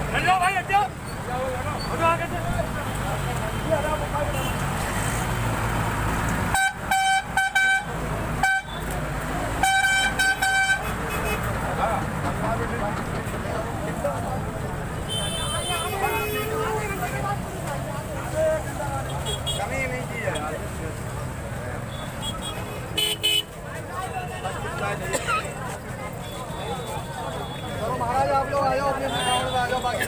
महाराज आप लोग आ जाओ, अपने आ जाओ, बाकी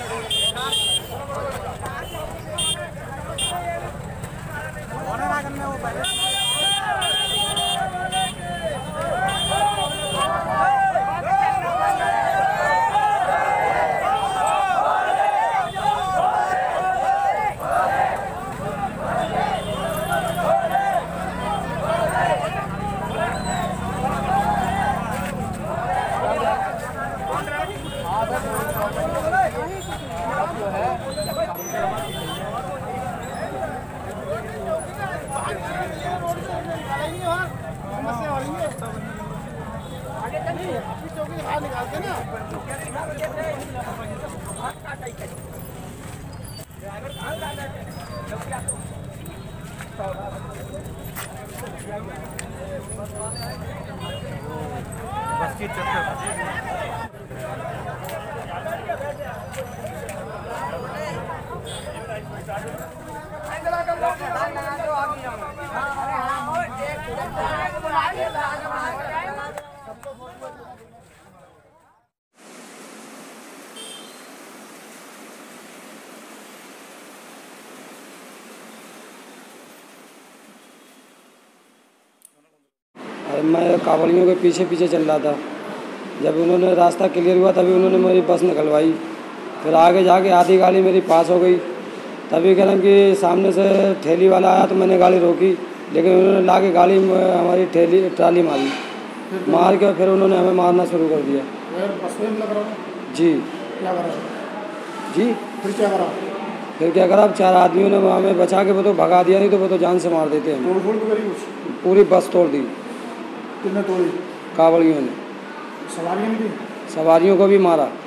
मैं कावड़ियों के पीछे पीछे चल रहा था। जब उन्होंने रास्ता क्लियर हुआ तभी उन्होंने मेरी बस निकलवाई। फिर आगे जाके आधी गाड़ी मेरी पास हो गई। तभी कह रहा कि सामने से ठेली वाला आया तो मैंने गाड़ी रोकी, लेकिन उन्होंने ला के गाड़ी में हमारी ट्राली मारी। मार के फिर उन्होंने हमें मारना शुरू कर दिया। जी क्या करा? जी फिर क्या करा? फिर क्या करा, अब 4 आदमियों ने हमें बचा के वो तो भगा दिया, नहीं तो वो तो जान से मार देते हैं। तोड़-फोड़ भी करी कुछ? पूरी बस तोड़ दी। कितने तोड़ी? कावड़ियों ने। सवारियाँ भी थी? सवारियों को भी मारा।